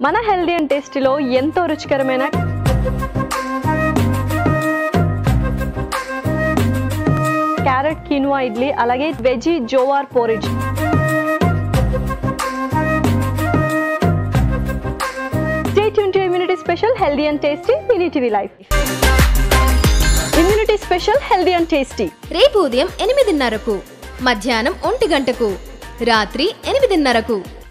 మన healthy and టేస్టీలో ఎంతో రుచికరమైన క్యారెట్ కిన్వా ఇడ్లీ, అలాగే veggie jowar porridge. Stay tuned to Immunity Special Healthy and Tasty Immunity Life. Immunity Special Healthy and Tasty. రేపు ఉదయం 8:30కు, మధ్యాహ్నం 1 గంటకు, రాత్రి 8:30కు.